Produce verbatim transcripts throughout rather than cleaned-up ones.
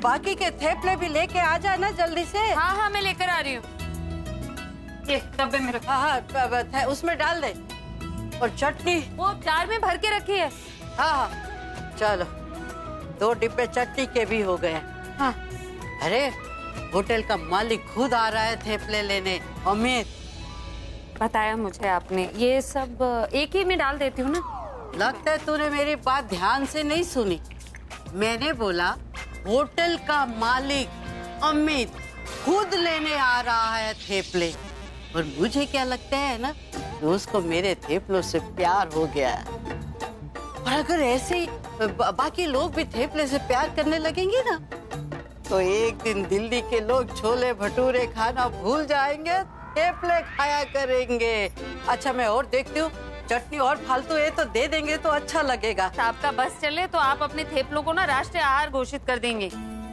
बाकी के थेपले भी लेके आ जाना जल्दी से। हाँ हाँ मैं लेकर आ रही हूँ। ये डब्बे में रखो। हाँ हाँ उसमें डाल दे। और चटनी वो जार में भर के रखी है। हाँ हाँ चलो, दो डिब्बे चटनी के भी हो गए। हाँ अरे होटल का मालिक खुद आ रहा है थेपले लेने। अमित बताया मुझे आपने, ये सब एक ही में डाल देती हूँ ना। लगता है तूने मेरी बात ध्यान से नहीं सुनी। मैंने बोला होटल का मालिक अमित खुद लेने आ रहा है थेपले, और मुझे क्या लगता है ना कि उसको मेरे थेपलों से प्यार हो गया है। और अगर ऐसे ही बाकी लोग भी थेपले से प्यार करने लगेंगे ना, तो एक दिन दिल्ली के लोग छोले भटूरे खाना भूल जाएंगे, थेपले खाया करेंगे। अच्छा मैं और देखती हूँ, चटनी और फालतू है तो दे देंगे तो अच्छा लगेगा। आपका बस चले तो आप अपने थेपलों को ना राष्ट्रीय आहार घोषित कर देंगे।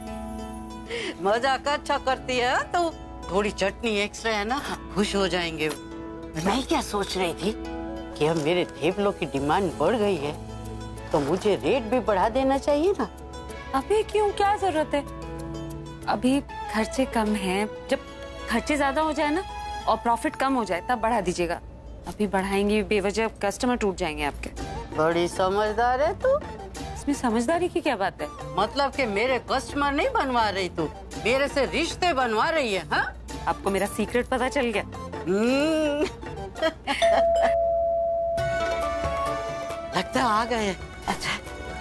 मजाक अच्छा करती है तो थोड़ी चटनी एक्स्ट्रा है ना, खुश हो जाएंगे। मैं क्या सोच रही थी कि अब मेरे थेपलों की डिमांड बढ़ गई है तो मुझे रेट भी बढ़ा देना चाहिए ना। अभी क्यों, क्या जरूरत है? अभी खर्चे कम हैं, जब खर्चे ज्यादा हो जाए ना और प्रॉफिट कम हो जाए तब बढ़ा दीजिएगा। अभी बढ़ाएंगे बेवजह कस्टमर टूट जाएंगे आपके। बड़ी समझदार है तू। इसमें समझदारी की क्या बात है? मतलब कि मेरे कस्टमर नहीं बनवा रही तू, मेरे से रिश्ते बनवा रही है। हाँ आपको मेरा सीक्रेट पता चल गया। लगता आ गए। अच्छा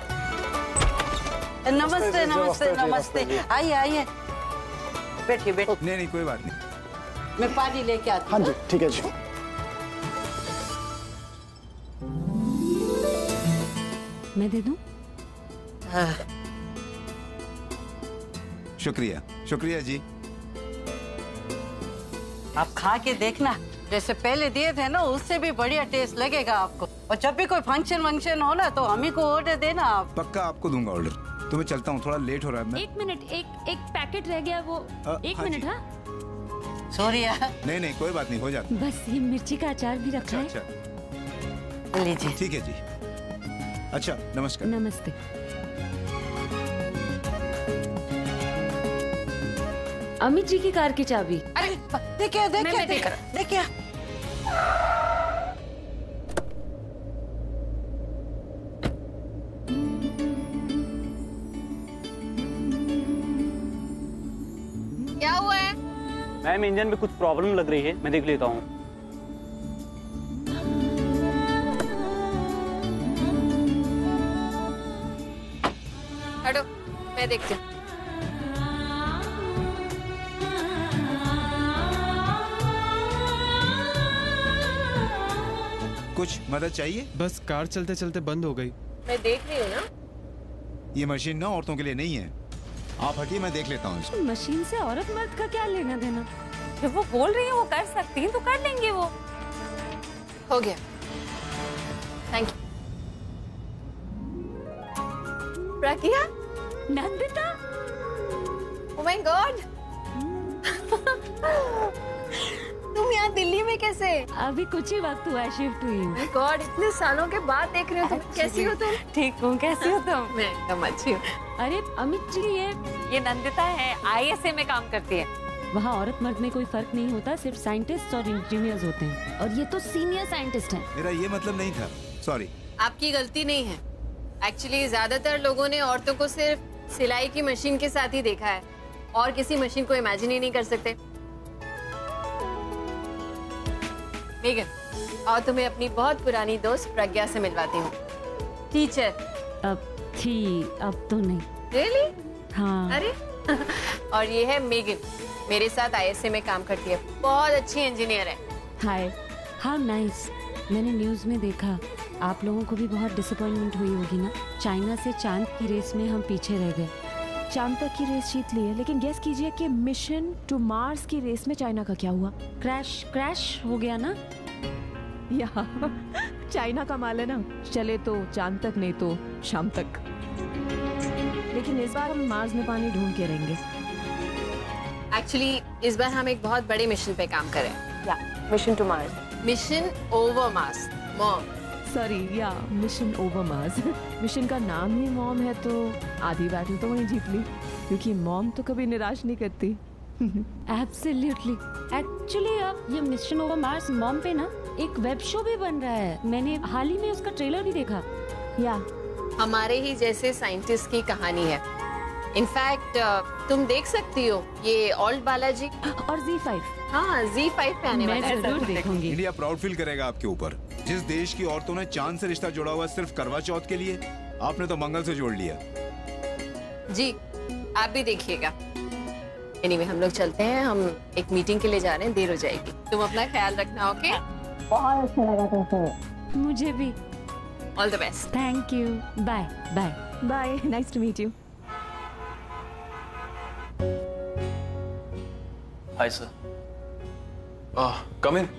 नमस्ते नमस्ते नमस्ते, आइए आइए, बैठिए बैठिए। नहीं नहीं कोई बात नहीं, मैं पानी लेके आती हूँ। हाँ जी ठीक है जी। मैं दे दूं? हाँ। शुक्रिया शुक्रिया जी। आप खा के देखना, जैसे पहले दिए थे ना उससे भी बढ़िया टेस्ट लगेगा आपको। और जब भी कोई फंक्शन वंक्शन हो ना तो हम ही को ऑर्डर देना आप। पक्का आपको दूंगा ऑर्डर। तो मैं चलता हूँ, थोड़ा लेट हो रहा है। मैं एक मिनट, एक एक पैकेट रह गया वो। आ, एक हाँ मिनट। जी। हाँ सॉरी। नहीं नहीं कोई बात नहीं, हो जाता। बस ये मिर्ची का अचार भी रखा अच्छा है। अच्छा लीजिए। ठीक है जी। अच्छा नमस्कार। नमस्ते। अमित जी की कार की चाबी। अरे देखिए देखिए देखिए। क्या हुआ है? मैम इंजन में कुछ प्रॉब्लम लग रही है, मैं देख लेता हूँ। हटो, मैं देखती हूँ। कुछ मदद चाहिए? बस कार चलते चलते बंद हो गई। मैं देख रही हूँ ना। ये मशीन ना औरतों के लिए नहीं है, आप हटिए मैं देख लेता हूँ इसको। मशीन से औरत मर्द का क्या लेना देना? जब वो बोल रही है वो कर सकती है तो कर लेंगे। वो हो गया। Thank you. Pragya, Nandita, oh my god, तुम यहाँ दिल्ली में कैसे? अभी कुछ ही वक्त हुआ शिफ्ट हुई हूँ। गॉड, इतने सालों के बाद देख रही हूँ। तुम कैसी हो? तुम? ठीक हूँ, कैसी हो तुम? मैं एकदम अच्छी हूँ। अरे अमित जी, ये ये नंदिता है, आई एस ए में काम करती है। वहाँ औरत मर्द में कोई फर्क नहीं होता, सिर्फ साइंटिस्ट और इंजीनियर्स होते हैं। और ये तो सीनियर साइंटिस्ट हैं। मेरा ये मतलब नहीं था, सॉरी। आपकी गलती नहीं है। एक्चुअली ज्यादातर लोगों ने औरतों को सिर्फ सिलाई की मशीन के साथ ही देखा है और किसी मशीन को इमेजिन ही नहीं कर सकते। मेगन, और तुम्हें अपनी बहुत पुरानी दोस्त प्रज्ञा से मिलवाती हूँ। टीचर अब थी, अब तो नहीं। रियली? हाँ। अरे और ये है मेगन, मेरे साथ आई एस ए में काम करती है, बहुत अच्छी इंजीनियर है। Hi, how nice. मैंने न्यूज में देखा, आप लोगों को भी बहुत डिसअपॉइंटमेंट हुई होगी ना। चाइना से चांद की रेस में हम पीछे रह गए। चांद तक की रेस जीत ली है, लेकिन गेस कीजिए कि मिशन टू मार्स की रेस में चाइना का क्या हुआ? क्रैश क्रैश हो गया ना। यहाँ चाइना का माल है ना, चले तो चांद तक, नहीं तो शाम तक। लेकिन इस बार हम मार्स में पानी ढूंढ के रहेंगे। एक्चुअली इस बार हम एक बहुत बड़े मिशन पे काम कर रहे हैं। या mission to Mars. Mission over Mars. Mom, sorry या मिशन ओवर मार्स। मिशन का नाम ही मॉम है तो आधी बैटल तो वहीं जीत ली, क्योंकि मॉम तो कभी निराश नहीं करती। एब्सोल्युटली। एक्चुअली अब ये मिशन ओवर मार्स मॉम पे ना एक वेब शो भी बन रहा है। मैंने हाल ही में उसका ट्रेलर भी देखा। या हमारे ही जैसे साइंटिस्ट की कहानी है। इनफैक्ट तुम देख सकती हो ये ऑल्ड बालाजी और ज़ी फाइव। हाँ जी फाइव पे आने वाला मैं है। जरूर देखूंगी। इंडिया प्राउड फील करेगा आपके ऊपर। जिस देश की औरतों ने चांद से रिश्ता जोड़ा हुआ सिर्फ करवा चौथ के लिए, आपने तो मंगल से जोड़ लिया। जी आप भी देखिएगा। एनीवे हम लोग चलते हैं, हम एक मीटिंग के लिए जा रहे हैं, देर हो जाएगी। तुम अपना ख्याल रखना। ओके, बहुत अच्छा लगा तुमसे। मुझे भी। All the best. Thank you. Bye bye bye, nice to meet you. Hi, sir. Uh, come in.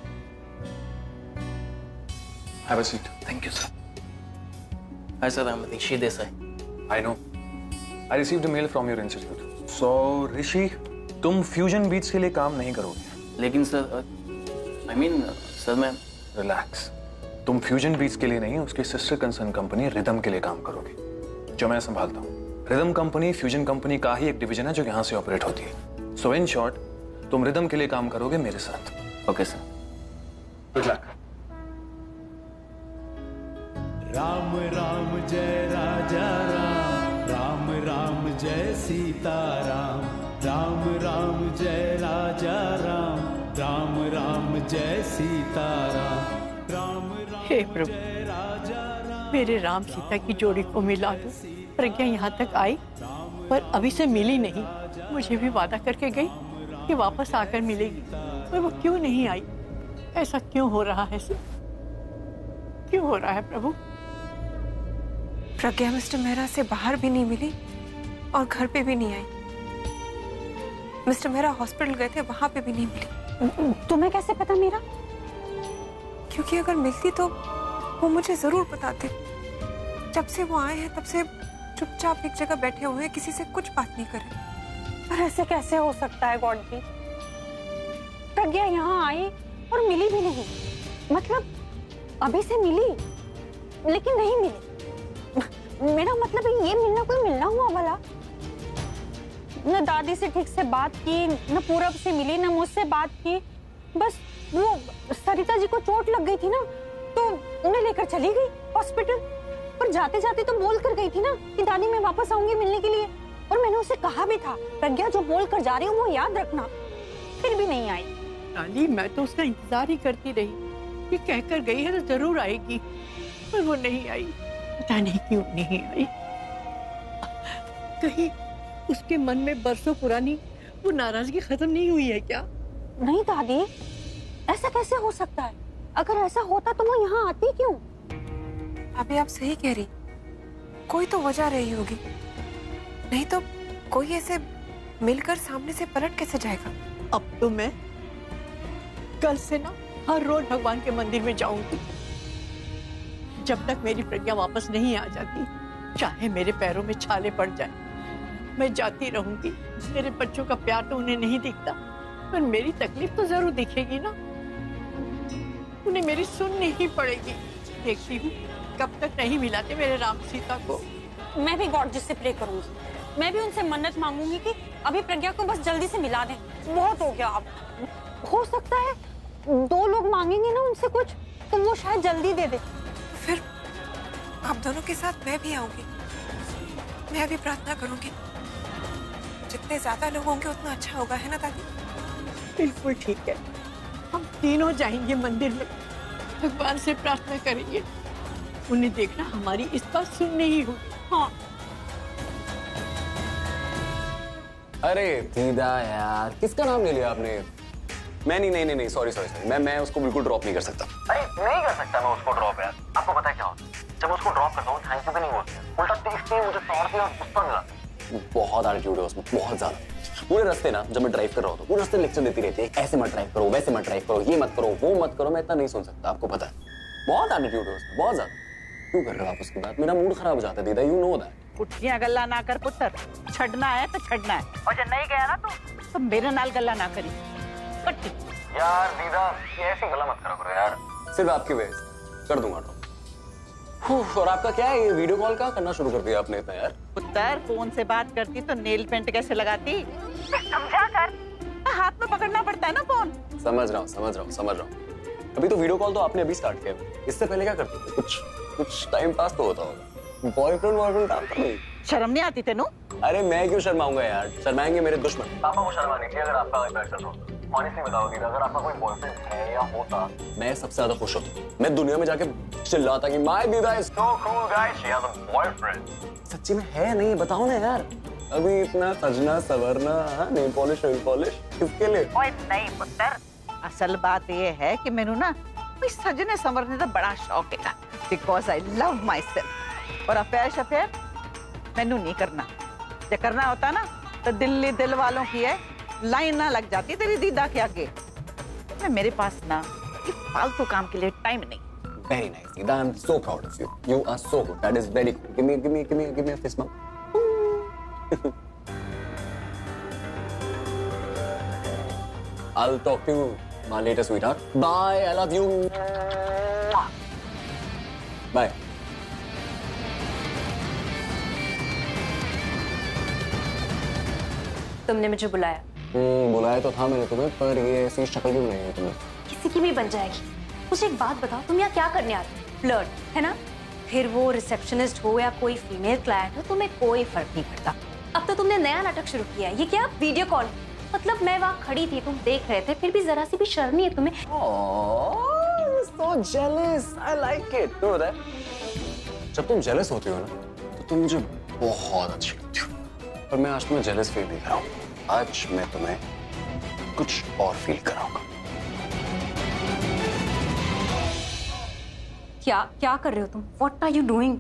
Have a seat. Thank you, sir. Hi, sir. I'm Rishi Desai. I know. I received a mail from your institute. So, Rishi, तुम fusion beats के लिए काम नहीं करोगे। लेकिन sir, I mean, sir मैं relax. तुम fusion beats के लिए नहीं, उसकी सिस्टर कंसर्न कंपनी रिदम के लिए काम करोगे, जो मैं संभालता हूँ। रिदम कंपनी फ्यूजन कंपनी का ही एक डिवीजन है जो यहाँ से ऑपरेट होती है। सो इन शॉर्ट, तुम रिदम के लिए काम करोगे मेरे साथ। Okay sir. Good luck. Ram Ram जय राजा राम, राम राम जय सीता राम, राम राम जय राजा राम, राम राम जय सीता राम, राम राम हे प्रभु, मेरे राम सीता की जोड़ी को मिला दो। प्रज्ञा यहाँ तक आई पर अभी से मिली नहीं। मुझे भी वादा करके गई कि वापस आकर मिलेगी, पर वो क्यों नहीं आई? ऐसा क्यों हो रहा है सर? क्यों हो रहा है प्रभु? प्रज्ञा मिस्टर मेहरा से बाहर भी नहीं मिली और घर पे भी नहीं आई। मिस्टर मेहरा हॉस्पिटल गए थे, वहां पे भी नहीं मिली। तुम्हें कैसे पता मेरा? क्योंकि अगर मिलती तो वो मुझे जरूर बताते। जब से वो आए हैं तब से चुपचाप एक जगह बैठे हुए हैं, किसी से कुछ बात नहीं करे। पर ऐसे कैसे हो सकता है गॉडगी? प्रज्ञा यहाँ आई और मिली भी नहीं। मतलब अभी से मिली लेकिन नहीं मिली। मेरा मतलब है ये मिलना कोई मिलना हुआ भला? न दादी से ठीक से बात की, न पूरब से मिली, न मुझसे बात की। बस वो सरिता जी को चोट लग गई थी ना, तो उन्हें लेकर चली गई हॉस्पिटल। पर जाते जाते तो बोल कर गई थी ना कि दादी मैं वापस आऊंगी मिलने के लिए। और मैंने उसे कहा भी था, प्रज्ञा जो बोल कर जा रही हूँ वो याद रखना। फिर भी नहीं आई। नानी, मैं तो उसका इंतजार ही करती रही कि कहकर गई है तो जरूर आएगी, पर वो नहीं आई। पता नहीं क्यों नहीं आई। कहीं उसके मन में बरसों पुरानी वो नाराजगी खत्म नहीं हुई है क्या? नहीं दादी, ऐसा कैसे हो सकता है? अगर ऐसा होता तो वो यहाँ आती क्यों? अभी आप सही कह रही, कोई तो वजह रही होगी, नहीं तो कोई ऐसे मिलकर सामने से पलट कैसे जाएगा? अब तो मैं कल से ना हर रोज भगवान के मंदिर में जाऊंगी। जब तक मेरी प्रज्ञा वापस नहीं आ जाती, चाहे मेरे पैरों में छाले पड़ जाए, मैं जाती रहूंगी। मेरे बच्चों का प्यार तो उन्हें नहीं दिखता, पर मेरी तकलीफ तो जरूर दिखेगी ना। उन्हें मेरी सुननी ही पड़ेगी। देखती हूँ कब तक नहीं मिलाते मेरे राम सीता को। मैं भी गॉड जी से प्रे करूंगी। मैं भी उनसे मन्नत मांगूंगी कि अभी प्रज्ञा को बस जल्दी से मिला दें। बहुत हो गया अब। हो सकता है दो लोग मांगेंगे ना उनसे कुछ, तो वो शायद जल्दी दे दे। फिर आप दोनों के साथ मैं भी आऊंगी। मैं भी प्रार्थना करूंगी। जितने ज्यादा लोग होंगे उतना अच्छा होगा, है ना दादी? बिल्कुल ठीक है। हम तीनों जाएंगे मंदिर में, भगवान से प्रार्थना करेंगे। उन्हें देखना हमारी इस बात सुननी ही होगी। हाँ। अरे दीदा यार, किसका नाम ले लिया आपने? मैं नहीं नहीं नहीं सॉरी सॉरी सॉरी मैं मैं उसको बिल्कुल ड्रॉप नहीं कर सकता। अरे नहीं कर सकता मैं उसको ड्रॉप यार। आपको पता है क्या होता है? जब उसको ड्रॉप करता हूँ थैंक यू भी नहीं बोलते, उल्टा देखते ही मुझे सौ रुपया गुस्सा मिला। बहुत एटीट्यूड है उसमें, बहुत ज्यादा। पूरे रास्ते ना जब मैं ड्राइव कर रहा हूँ, पूरे रास्ते लेक्चर देती रहती है, ऐसे मत ड्राइव करो, वैसे मत ड्राइव करो, ये मत करो, वो मत करो। मैं इतना नहीं सुन सकता, आपको पता है। बहुत एटीट्यूड है उसमें, बहुत ज्यादा। क्यों कर रहे हो आप उसकी बात? मेरा मूड खराब हो जाता है दीदा, यू नो दैट। कुटियां गल्ला ना कर पुत्र, छड़ना है तो छड़ना है, और जब नहीं गया ना तो, तो मेरे नाल गल्ला ना करी। यार दीदा, ये ऐसी गल्ला मत करो यार। सिर्फ आपकी वजह से कर दूंगा ड्रॉप। और आपका क्या है, ये वीडियो कॉल का करना शुरू कर दिया आपने इतना यार? पुत्र फोन से बात करती तो नेल पेंट कैसे लगाती? समझा कर, हाथ में पकड़ना पड़ता है ना फोन। समझ रहा हूँ समझ रहा हूँ समझ रहा हूँ। अभी तो वीडियो कॉल तो आपने अभी स्टार्ट किया, इससे पहले क्या करते थे? कुछ कुछ टाइम पास तो होता होगा। बॉयफ्रेंड बॉयफ्रेंड काम कर नहीं। शर्म नहीं आती तेनू? अरे मैं क्यों शर्माऊंगा यार, शर्माएंगे मेरे दुश्मन। पापा को शर्मा नहीं अगर आपका एक्शन हो। ऑनेस्टली बताओ दीदी, अगर आपका कोई बॉयफ्रेंड है या होता, मैं सबसे ज्यादा खुश होता। मैं दुनिया में जाके चिल्लाता कि माय दीदा is so cool guys, she has a boyfriend. सच्ची में है नहीं, बताओ ना यार। अभी इतना सजना सवरना, नेल पॉलिश नेल पॉलिश किसके लिए? ओए नहीं पुत्र, असल बात ये है कि मैनू ना कोई सजने संवरने का बड़ा शौक है, because I love myself. और अफेयर शफेयर मैनू नहीं करना। जो करना होता ना तो दिल्ली दिल वालों की है, लाइन ना लग जाती तेरी दीदा के आगे। मैं मेरे पास ना ये फालतू काम के लिए टाइम नहीं। Very nice, Dida. I'm so proud of you. You are so good. That is very good. Give me, give me, give me, give me a fist bump. I'll talk to you, my later sweetheart. Bye. I love you. Bye. तुमने मुझे बुलाया? हम्म, बुलाया तो था मैंने तुम्हें, पर ये ऐसी शक्ल क्यों बनाई है तुमने? किसी की भी बन जाएगी। मुझे एक बात बताओ, तुम यहाँ क्या करने आते हो? फ्लर्ट, है ना? फिर वो रिसेप्शनिस्ट हो या कोई फीमेल क्लाइंट हो, तुम्हें कोई फर्क नहीं पड़ता। अब तो तुमने नया नाटक शुरू किया है। ये क्या वीडियो कॉल? मतलब मैं वहाँ खड़ी थी, तुम देख रहे थे, फिर भी जरा सी भी शर्म नहीं है तुम्हें? Oh, so jealous. I like it. तुम्हें पता है, जब तुम जेलस होती हो ना, तो तुम मुझे बहुत अच्छी लगती हो। पर मैं आज तुम्हें जेलस फील नहीं कराऊंगा। आज मैं तुम्हें कुछ और फील कराऊंगा। क्या क्या कर रहे हो तुम? What are you doing?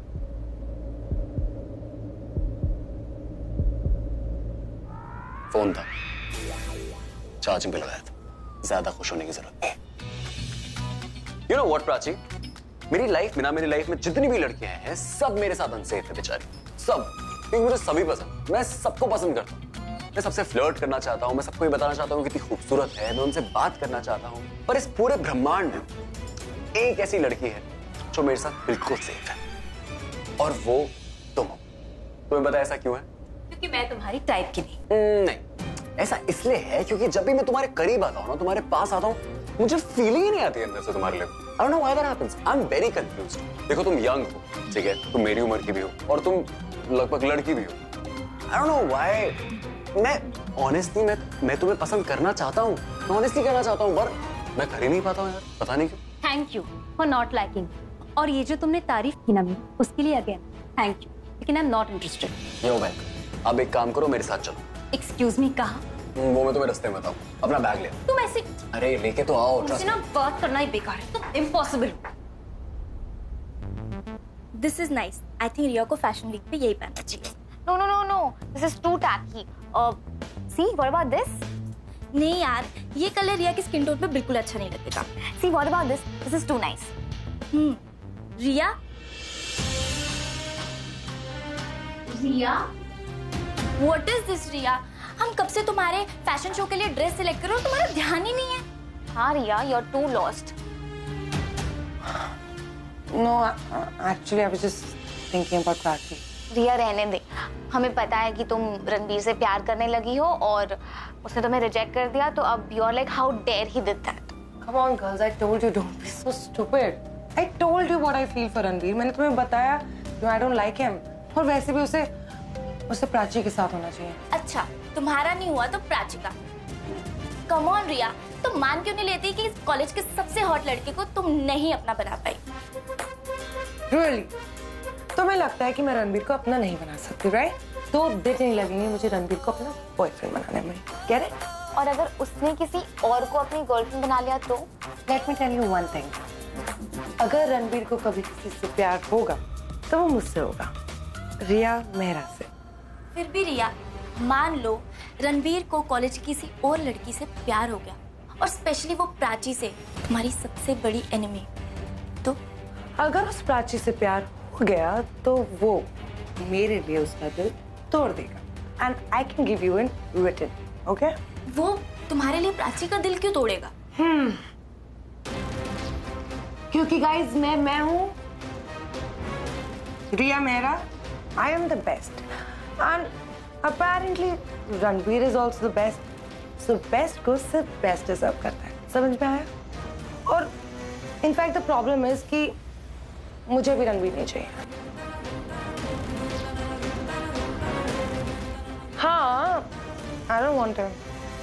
Phone था, चार्जिंग पे लगाया था। ज्यादा खुश होने की जरूरत नहीं। You know what, Prachi? मेरी लाइफ में ना, मेरी लाइफ में जितनी भी लड़कियां हैं, सब मेरे साथ अनसेफ है बेचारी। सब, क्योंकि मुझे सभी पसंद। मैं सबको पसंद करता हूँ। मैं सबसे फ्लर्ट करना चाहता हूँ, मैं सबको ये बताना चाहता हूँ कितनी खूबसूरत है, मैं उनसे बात करना चाहता हूँ। पर इस पूरे ब्रह्मांड में एक ऐसी लड़की है जो मेरे साथ बिल्कुल सेफ है, और वो तुम हो। तुम्हें पता ऐसा क्यों है? क्योंकि मैं तुम्हारी टाइप की नहीं। नहीं, ऐसा इसलिए है क्योंकि जब भी मैं तुम्हारे करीब आता हूँ ना, तुम्हारे पास आता हूँ, मुझे फीलिंग ही नहीं आती अंदर से तुम्हारे लिए। I don't know why that happens. I'm very confused. देखो तुम यंग हो, ठीक है, तुम मेरी उम्र की भी हो, और तुम लगभग लड़की भी हो। I don't know why. मैं ऑनेस्टली मैं मैं तुम्हें पसंद करना चाहता हूँ, मैं ऑनेस्टली कहना चाहता हूँ, पर मैं कर ही नहीं पाता हूँ यार, पता नहीं क्यों। Thank you for not liking. और ये जो तुमने तारीफ की ना मेरी, उसके लिए अगेन थैंक यू, लेकिन I am not interested. Yo back, अब एक काम करो, मेरे साथ चलो। एक्सक्यूज मी, कहाँ? वो मैं तुम्हें रास्ते में बताऊँ। अपना बैग ले। तुम ऐसे, अरे लेके तो आओ। मुझसे ना बात करना ही बेकार है, तुम impossible. This is nice. I think Riya को फैशन वीक पे यही पहनना चाहिए। No no no no, this is too tacky. See what about this? नहीं यार, ये कलर रिया की स्किन टोन पे बिल्कुल अच्छा नहीं लगेगा। See what about this? This is too nice. Hmm, Riya Riya what is this Riya? हम कब से तुम्हारे फैशन शो के लिए ड्रेस सिलेक्ट कर रहे हो, तुम्हारा ध्यान ही नहीं है। हाँ Riya, you are too lost. No, actually I was just thinking about Prachi. Riya रहने दे, हमें पता है कि तुम रणबीर से प्यार करने लगी हो और उसने तुम्हें रिजेक्ट कर दिया, तो अब you are like how dare he did that. Come on girls, I told you don't be so stupid. I told you what I feel for Ranbir. मैंने तुम्हें बताया no, I don't like him. और वैसे भी उसे उसे प्राची के साथ होना चाहिए। अच्छा, तुम्हारा नहीं हुआ तो प्राची का। Come on रिया, तुम मान क्यों नहीं लेती कि इस कॉलेज के सबसे हॉट लड़के को तुम नहीं अपना बना पाई? Really? तुम्हें लगता है कि मैं रणबीर को अपना नहीं बना सकती, राइट? दो दिन नहीं लगेंगे मुझे रणबीर को अपना बॉयफ्रेंड बनाने में। Get it? और अगर उसने किसी और को अपनी गर्लफ्रेंड बना लिया तो? Let me tell you one thing. अगर रणबीर को कभी किसी से प्यार होगा तो वो मुझसे होगा, रिया मेहरा से। फिर भी रिया, मान लो रणबीर को कॉलेज की किसी और लड़की से प्यार हो गया, और स्पेशली वो प्राची से, तुम्हारी सबसे बड़ी एनिमी, तो? अगर उस प्राची से प्यार हो गया तो वो मेरे लिए उसका दिल तोड़ देगा, and I can give you in written, okay? वो तुम्हारे लिए प्राची का दिल क्यों तोड़ेगा? हम्म, क्योंकि गाइस मैं मैं हूँ Riya Mehra, I am the best. And apparently Ranveer is also the best. So best को सिर्फ best deserve करता है. समझ में आया? और in fact the problem is कि मुझे भी रणवीर नहीं चाहिए. हाँ, I don't want him.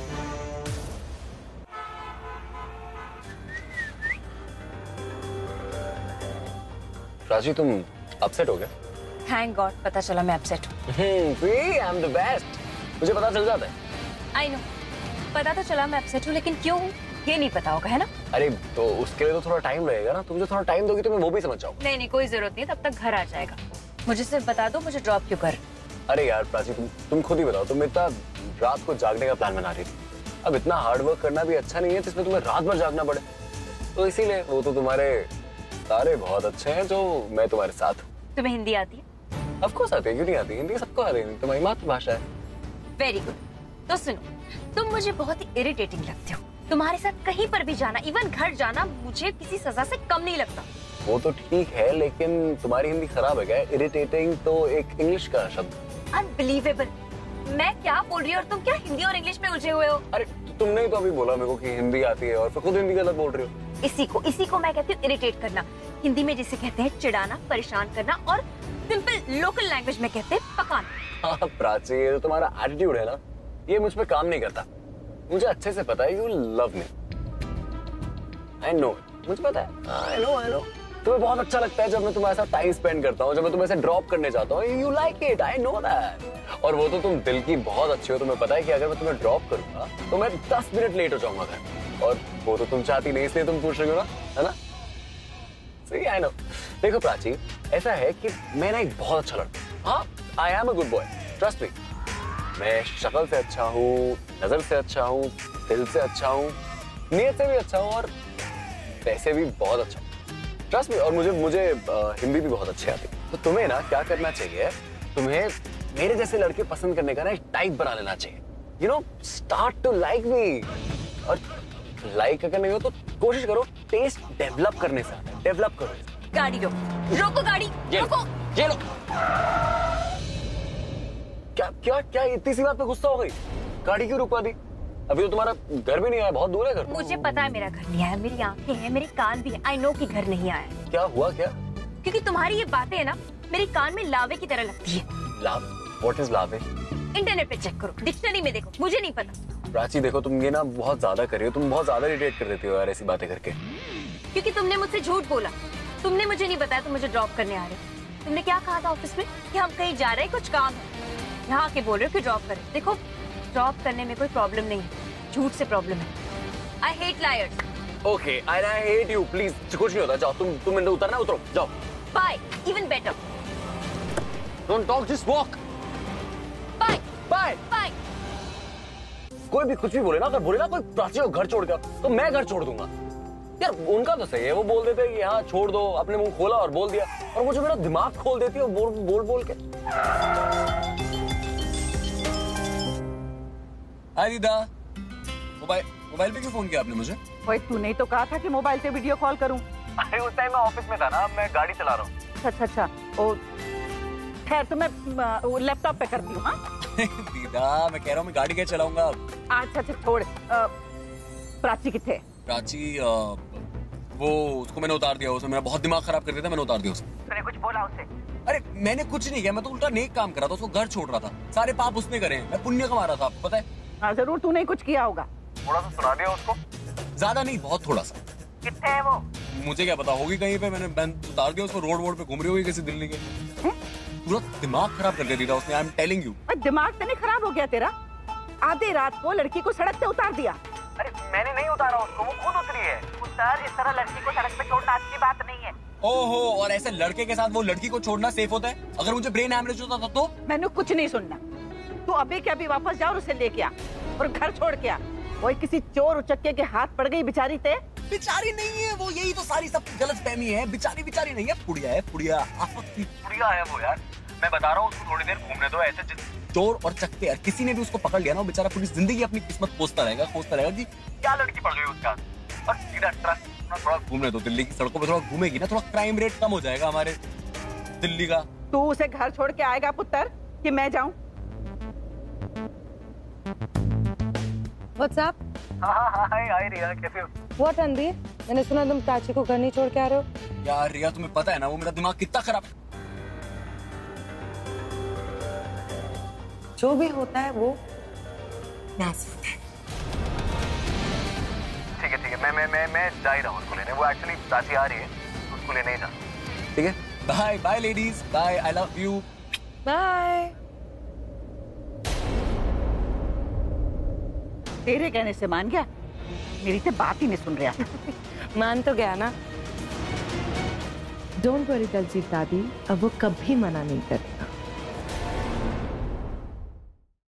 Prachi तुम अपसेट हो गए? थैंक गॉड पता चला मैं अपसेट हूँ. I am the best. मुझे पता चल जाता है. I know. पता तो चला मैं अपसेट हूँ लेकिन क्यों हूँ ये नहीं पता होगा है ना? अरे तो उसके लिए तो थोड़ा टाइम लगेगा ना. तुम मुझे थोड़ा टाइम दोगी तो मैं वो भी समझ जाऊंगा. नहीं नहीं कोई जरूरत नहीं, तब तक घर आ जाएगा. मुझे सिर्फ बता दो मुझे ड्रॉप क्यों कर. अरे यार प्राची तुम तुम खुद ही बताओ. तुम इतना रात को जागने का प्लान बना रही थी. अब इतना हार्ड वर्क करना भी अच्छा नहीं है जिसमें तुम्हें रात भर जागना पड़े. तो इसीलिए वो तो तुम्हारे तारे बहुत अच्छे हैं जो मैं तुम्हारे साथ हूँ. तुम्हें हिंदी आती है? ऑफ कोर्स आती है. क्यों नहीं आती? हिंदी सबको आती है. तुम्हारी मातृभाषा है. Very good. तो सुनो, तुम मुझे बहुत ही इरिटेटिंग लगते हो. तुम्हारे साथ कहीं पर भी जाना, इवन घर जाना, मुझे किसी सजा से कम नहीं लगता. वो तो ठीक है लेकिन तुम्हारी हिंदी खराब है क्या? इरिटेटिंग तो एक इंग्लिश का शब्द. अनबिलीवेबल. मैं क्या बोल रही हूँ और तुम क्या हिंदी और इंग्लिश में उलझे हुए हो? अरे तो तुमने ही तो अभी बोला मेरे को कि हिंदी आती है और फिर खुद हिंदी गलत बोल रही हो. इसी को इसी को मैं कहती हूँ इरिटेट करना. हिंदी में जिसे कहते हैं चिढ़ाना, परेशान करना, और सिंपल लोकल लैंग्वेज में कहते हैं पकाना. हाँ प्राची, ये जो तुम्हारा एटीट्यूड है ना, ये मुझ पे काम नहीं करता. मुझे अच्छे से पता है you love me. I know. मुझे पता है. I know I know. तुम्हें बहुत अच्छा लगता है जब मैं तुम्हारे साथ टाइम स्पेंड करता हूँ, जब मैं तुम्हें ऐसे ड्रॉप करने जाता हूँ. You like it. I know that. और वो तो तुम दिल की बहुत अच्छी हो. तुम्हें पता है कि अगर मैं तुम्हें ड्रॉप करूंगा तो मैं दस मिनट लेट हो जाऊंगा घर. और वो तो तुम चाहती नहीं, इसलिए तुम पूछ रही हो ना, है ना? सही. I know. देखो प्राची, ऐसा है कि मैं ना एक बहुत अच्छा लड़का. हाँ, I am a good boy. Trust me. मैं शक्ल से अच्छा हूँ, नजर से अच्छा हूँ, दिल से अच्छा हूँ, नीयत से भी अच्छा हूँ और पैसे भी बहुत अच्छा. Trust me. और मुझे मुझे आ, हिंदी भी बहुत अच्छी आती. तो तुम्हें ना क्या करना चाहिए, तुम्हें मेरे जैसे लड़के पसंद करने का ना एक टाइप बना लेना चाहिए. You know, start to like me. और लाइक अगर नहीं हो तो कोशिश करो टेस्ट डेवलप करने से. डेवलप करो. गाड़ी रोको. रोको गाड़ी. ये रोको. ये लो. क्या क्या क्या इतनी सी बात पे गुस्सा हो गई? गाड़ी क्यों रुकवा दी? अभी तो तुम्हारा घर भी नहीं आया. बहुत दूर है घर. मुझे पता है मेरा घर नहीं आया. मेरी आंखें हैं, मेरे कान भी हैं. आई नो कि घर नहीं आया. क्या हुआ? क्या? क्योंकि तुम्हारी ये बातें है ना, मेरे कान में लावे की तरह लगती है. लाव? व्हाट इज लावे? इंटरनेट पे चेक करो, डिक्शनरी में देखो. मुझे नहीं पता. प्राची देखो, तुम ये ना बहुत ज्यादा कर रही हो. तुम बहुत ज्यादा इरिटेट कर देती हो यार ऐसी बातें करके. क्योंकि तुमने मुझसे झूठ बोला. तुमने मुझे नहीं बताया तुम मुझे ड्रॉप करने आ रहे हो. तुमने क्या कहा था ऑफिस में कि हम कहीं जा रहे हैं, कुछ काम है. यहाँ आके बोल रहे हो कि ड्रॉप करें. देखो, ड्रॉप करने में कोई प्रॉब्लम नहीं है, झूठ से प्रॉब्लम है. I hate liars. Okay, I I hate you. Please कुछ नहीं होता. जाओ तुम तुम मैंने उतरना, उतरो. जाओ. Bye. Even better. Don't talk, just walk. Bye. Bye. Bye. कोई भी कुछ भी बोले ना, अगर बोले ना कोई प्राची को घर छोड़ कर, तो मैं घर छोड़ दूंगा. यार उनका तो सही है. वो बोल देते कि हाँ छोड़ दो. अपने मुंह खोला और बोल दिया. और वो जो मेरा दिमाग खोल देती है बोल बोल बोल के. हाय दीदा. मोबाइल मोबाइल पे क्यों फोन किया आपने मुझे? ओए तूने ही तो कहा था कि मोबाइल पे वीडियो कॉल करूं. अरे उस टाइम मैं ऑफिस में था ना. अब मैं गाड़ी चला रहा हूँ. अच्छा अच्छा. ओ खैर तो मैं लैपटॉप पे करती हूँ. हाँ दीदा मैं कह रहा हूँ मैं गाड़ी क्या चलाऊंगा. अच्छा अच्छा छोड़. प्राची किथे? प्राची आ, वो उसको मैंने उतार दिया. उसने मेरा बहुत दिमाग खराब कर दिया था. मैंने उतार दिया उसको. तूने कुछ बोला उसे? अरे मैंने कुछ नहीं किया. मैं तो उल्टा नेक काम कर रहा था. उसको घर छोड़ रहा था. सारे पाप उसने करे हैं. मैं पुण्य कमा रहा था. आपको पता है. हाँ जरूर तूने ही कुछ किया होगा. थोड़ा सा सुना दिया उसको. ज्यादा नहीं, बहुत थोड़ा सा. कितने है वो? मुझे क्या पता, होगी कहीं पे. मैंने मैं उतार दिया उसको. रोड वोड पे घूम रही होगी किसी दिल्ली के. पूरा दिमाग खराब कर दिया उसने. I am telling you. दिमाग तो नहीं खराब हो गया तेरा? आधे रात को लड़की को सड़क पे उतार दिया. अरे मैंने नहीं उतारा उसको, वो खुद उतरी है. उतार. इस तरह लड़की को सड़क पे छोड़ना अच्छी बात नहीं है. ओहो, और ऐसे लड़के के साथ वो लड़की को छोड़ना सेफ होता है? अगर मुझे ब्रेन हैमरेज होता था तो? मैंने कुछ नहीं सुनना. तू अभी के अभी वापस जा और उसे लेके आ और घर छोड़ के आ. कोई किसी चोर उचक्के के हाथ पड़ गई बेचारी ते. बेचारी नहीं है वो. यही तो सारी सब गलत फहमी है. बेचारी बेचारी नहीं है, पुड़िया है. पुड़िया पुड़िया है वो यार. मैं बता रहा हूँ उसको थोड़ी देर घूमने दो. ऐसे चोर और चक्के यार, किसी ने भी उसको पकड़ लिया ना, वो बेचारा पूरी जिंदगी अपनी किस्मत कोसता रहेगा खोजता रहेगा कि क्या लड़की पड़ गई उसका. और सीधा ट्रक थोड़ा घूमने दो. दिल्ली की सड़कों पर थोड़ा घूमेगी ना, थोड़ा क्राइम रेट कम हो जाएगा हमारे दिल्ली का. तू उसे घर छोड़ के आएगा पुत्र कि मैं जाऊं? What's up? हाँ हाँ हाँ हाय हाय रिया, कैसे हो? What रणबीर? मैंने सुना तुम प्राची को घर नहीं छोड़ के आ रहे हो। यार रिया, तुम्हें पता है ना वो मेरा दिमाग कितना खराब। जो भी होता है वो नासिक है। ठीक है ठीक है, मैं मैं मैं मैं जा ही रहा हूँ उसको लेने। वो एक्चुअली प्राची आ रही है, उसको लेने ही जा। ठीक है, bye bye ladies, bye, I love you, bye. तेरे कहने से मान गया? मेरी तो बात ही नहीं सुन रहा। मान तो गया ना। डोंट वरी दलजीत दादी, अब वो कभी मना नहीं करेगा।